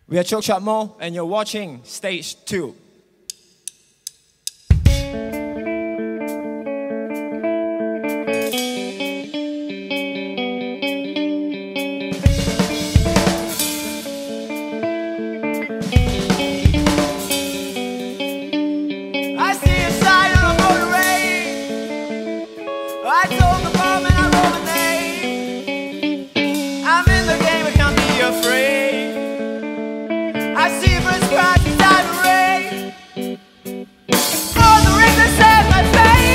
We are Chochukmo, and you're watching StageTube. I see a sign on a motorway. I told the barman I wrote a name. I'm in the game, I can't be afraid. I see first cries inside the rain. Oh, the ring that saves my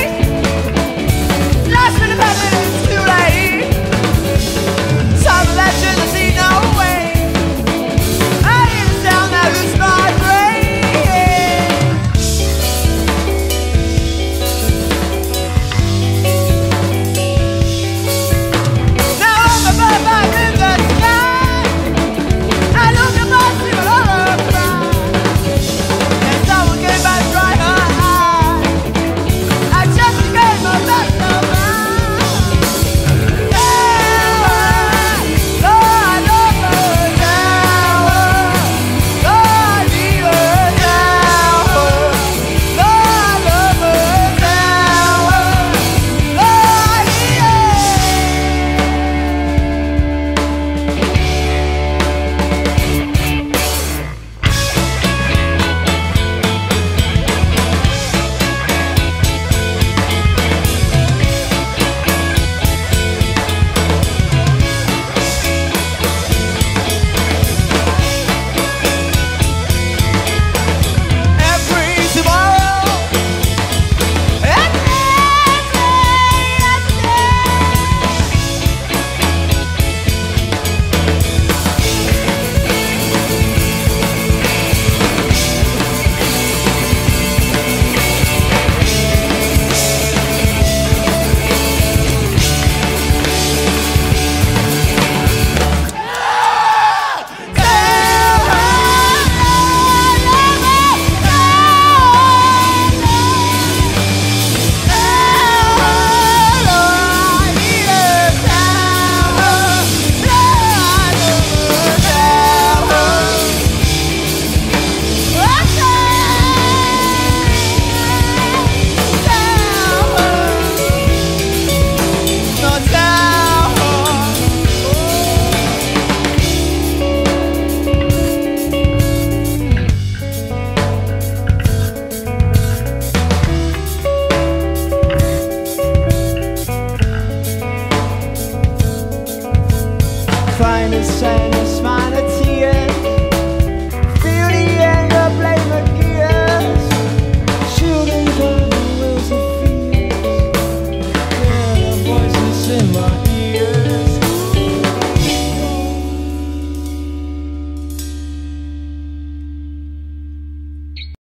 face. Last minute panic, it's too late. Saw the legend, I see no way. I hear the sound that hurts my brain. Now I'm above, I'm in the sky. I look at my single hollow. And someone came by to dry her eye. I just gave my best of mine. Lord, over down. Lord, even down. Lord, over down. Lord, every tomorrow, every finest, shiniest